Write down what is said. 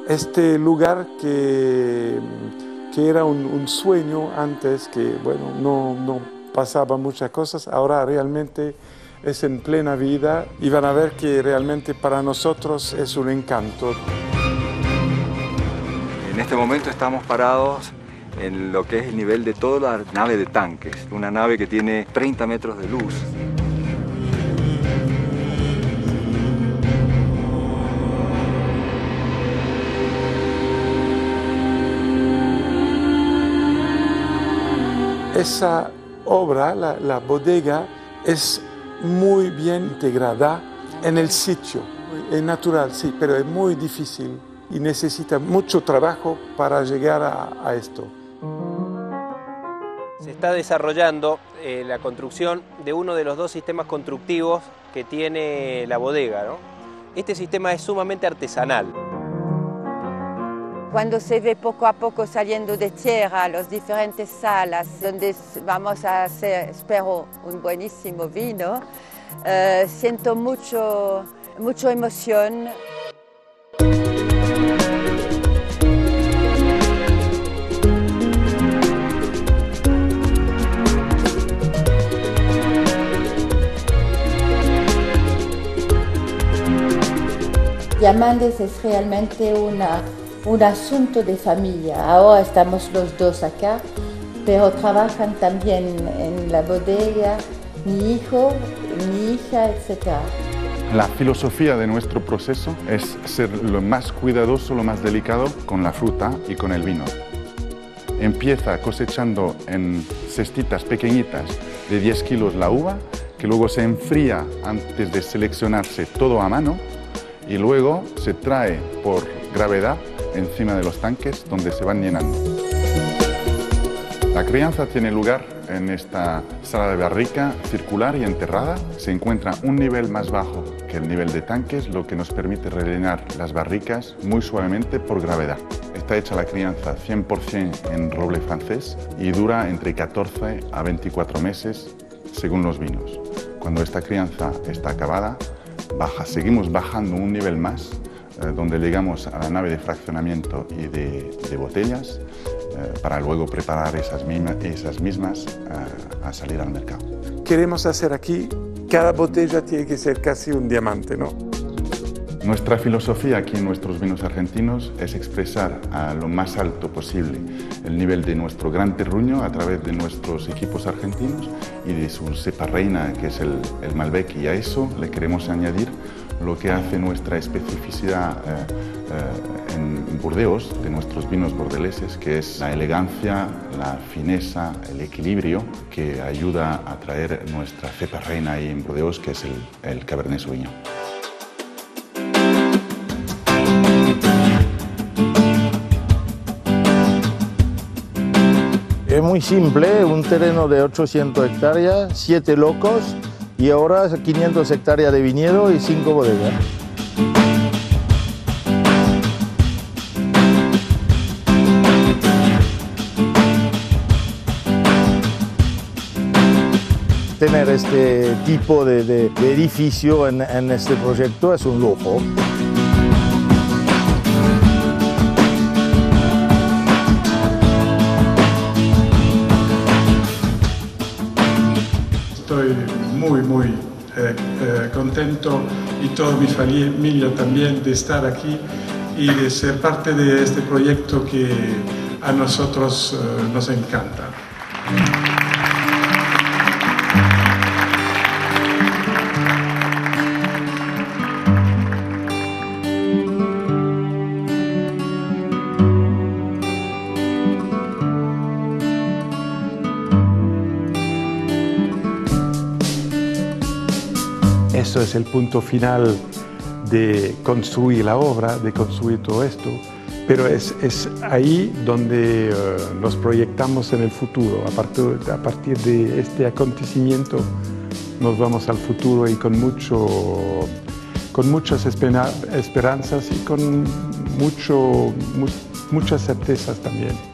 Este lugar que era un sueño antes, que bueno, no pasaba muchas cosas, ahora realmente es en plena vida y van a ver que realmente para nosotros es un encanto. En este momento estamos parados en lo que es el nivel de toda la nave de tanques, una nave que tiene 30 metros de luz. Esa obra, la bodega, es muy bien integrada en el sitio. Es natural, sí, pero es muy difícil y necesita mucho trabajo para llegar a esto. Se está desarrollando la construcción de uno de los dos sistemas constructivos que tiene la bodega, ¿no? Este sistema es sumamente artesanal. Cuando se ve poco a poco saliendo de tierra las diferentes salas donde vamos a hacer, espero, un buenísimo vino, siento mucha emoción. Diamantes es realmente un asunto de familia. Ahora estamos los dos acá, pero trabajan también en la bodega mi hijo, mi hija, etc. La filosofía de nuestro proceso es ser lo más cuidadoso, lo más delicado con la fruta y con el vino. Empieza cosechando en cestitas pequeñitas de 10 kilos la uva, que luego se enfría antes de seleccionarse todo a mano y luego se trae por gravedad encima de los tanques donde se van llenando. La crianza tiene lugar en esta sala de barrica circular y enterrada. Se encuentra un nivel más bajo que el nivel de tanques, lo que nos permite rellenar las barricas muy suavemente por gravedad. Está hecha la crianza 100% en roble francés y dura entre 14 a 24 meses según los vinos. Cuando esta crianza está acabada, seguimos bajando un nivel más, donde llegamos a la nave de fraccionamiento y de botellas para luego preparar esas mismas a salir al mercado. Queremos hacer aquí, cada botella tiene que ser casi un diamante, ¿no? Nuestra filosofía aquí en nuestros vinos argentinos es expresar a lo más alto posible el nivel de nuestro gran terruño a través de nuestros equipos argentinos y de su cepa reina, que es el Malbec, y a eso le queremos añadir lo que hace nuestra especificidad en Burdeos, de nuestros vinos bordeleses, que es la elegancia, la fineza, el equilibrio que ayuda a traer nuestra cepa reina ahí en Burdeos, que es el Cabernet Sauvignon. Es muy simple, un terreno de 800 hectáreas, 7 locos y ahora 500 hectáreas de viñedo y 5 bodegas. Tener este tipo de edificio en este proyecto es un lujo. Estoy muy contento y toda mi familia también de estar aquí y de ser parte de este proyecto que a nosotros nos encanta. Eso es el punto final de construir la obra, de construir todo esto, pero es ahí donde nos proyectamos en el futuro. A partir de este acontecimiento nos vamos al futuro y con muchas esperanzas y con muchas certezas también.